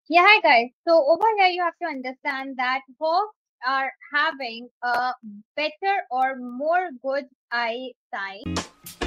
Yeah, hi guys. So over here you have to understand that hawks are having a better or more good eyesight